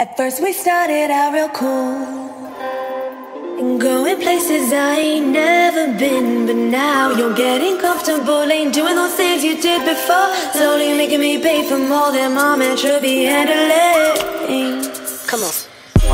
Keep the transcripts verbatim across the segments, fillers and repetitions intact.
At first we started out real cool and going places I ain't never been. But now you're getting comfortable, ain't doing those things you did before. Slowly making me pay for more than mom and should be handling. Come on.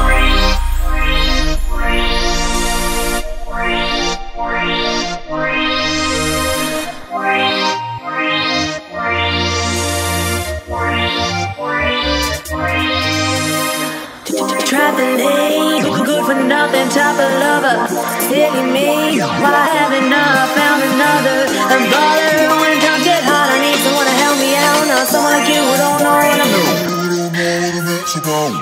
Traveling, good for nothing, type of lover. Silly me, why haven't I found another? I'm bothered when times get hard. I need someone to help me out. Not someone like you who don't know what I'm doing.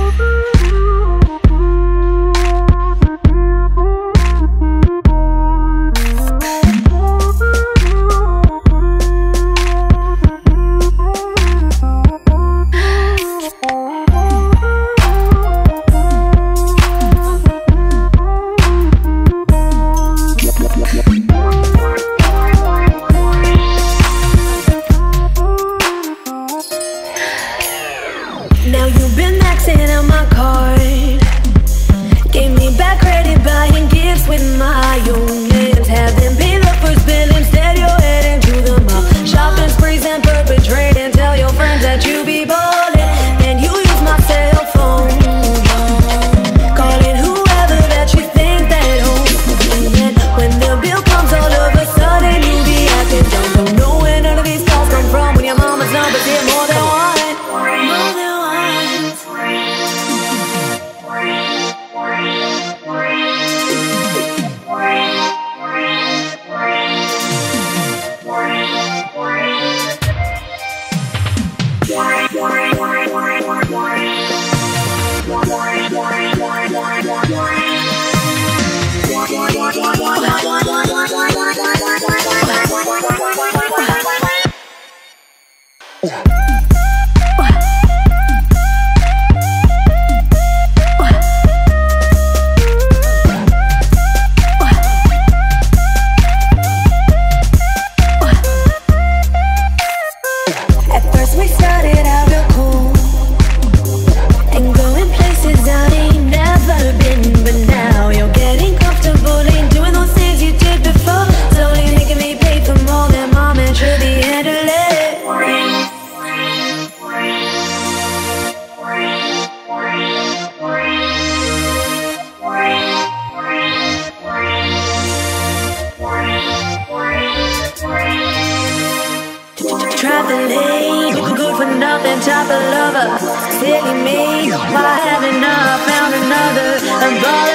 Now you've been maxing out my card, gave me back credit buying gifts with my own names. Haven't paid the first bill, instead you're heading to the mall, shopping sprees and perpetrating. Tell your friends that you be ballin', and you use my cell phone, calling whoever that you think that owns me. And when the bill comes, all of a sudden you be acting dumb. Don't know where none of these calls come from when your mama's numbers hit more than one. More than we started out real cool and going places I ain't never been. But now you're getting comfortable, ain't doing those things you did before. Slowly making me pay for more than mom and should be handling. Traveling, good for nothing, type of lover. Silly me, why haven't I found another? I'm